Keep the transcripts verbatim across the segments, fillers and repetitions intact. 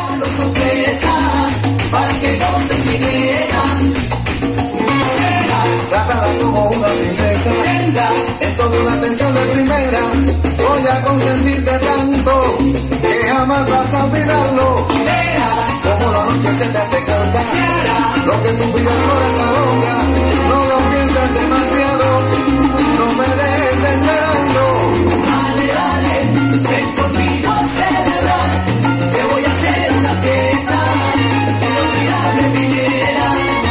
regalo sorpresa para que goces mi nena. Tratada como una princesa, en toda una atención de primera. Voy a consentirte tanto que jamás vas a olvidarlo. Como la noche se te hace corta, lo que tú pidas por esa boca, no lo pienses demasiado, no me dejes esperando. Dale, dale, ven conmigo a celebrar, te voy a hacer una fiesta inolvidable, mi nena.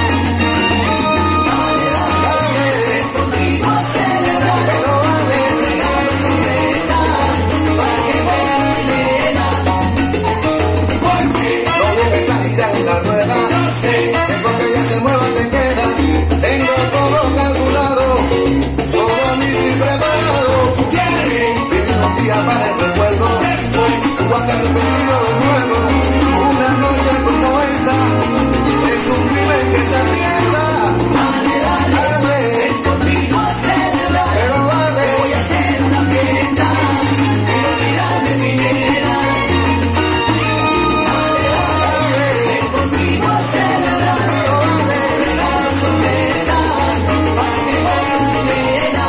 Dale, dale, ven conmigo a celebrar, Pero dale, un regalo sorpresa para que goces mi nena. Porque no vienes a girar en la rueda, yo sé después que ella se mueva te quedas. Tengo todo calculado, todo listo y preparado. Viví unos días para el recuerdo, después tú vas a arrepentido de nuevo. Una noche como esta es un crimen que se pierda. dale, dale, Dale, ven conmigo a celebrar, pero dale, te voy a hacer una fiesta inolvidable, mi nena. Dale, dale, ven conmigo a celebrar, pero dale. un regalo sorpresa para que goces mi nena.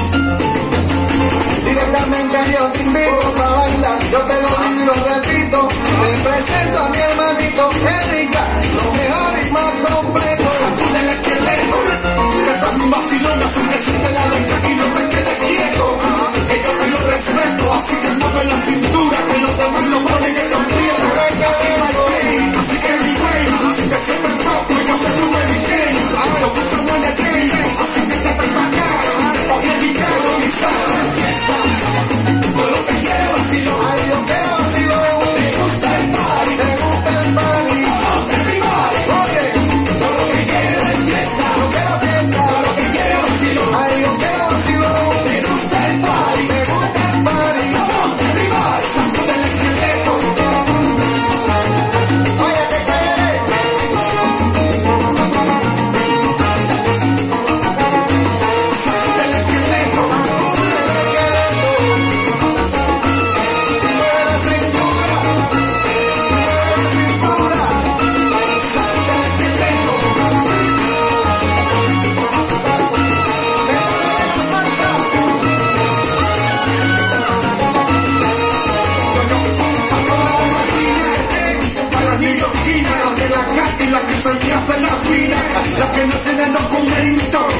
Directamente yo te invito a bailar, yo te lo digo y lo repito. Te presento a mi hermanito Erika, lo mejor y más completo. Del esqueleto, que estás un vacilón, así que siente la letra y no te quedes quieto. Que yo te lo respeto, así que mueve la cintura, que los demás lo ponen en esa piedra. Así que mi güey, así que siente el top, y yo se tu mediqué. Yo puse un N T, así que te te acá. Oye, mi carro, mi sala, todo lo que quiero vacilón. Ay, yo quiero vacilón, Me gusta el party, me gusta el party. everybody. Oye, Todo lo que quiero es fiesta, yo quiero fiesta. todo lo que quiero vacilón. Ay, yo quiero vacilón, Me gusta el party, me gusta el party. everybody. Sacude el esqueleto. Oye, que chévere. Sacude el esqueleto. Para las neoyorquinas, las de la calle, las que se me hacen la fina, las que no tienen documentos,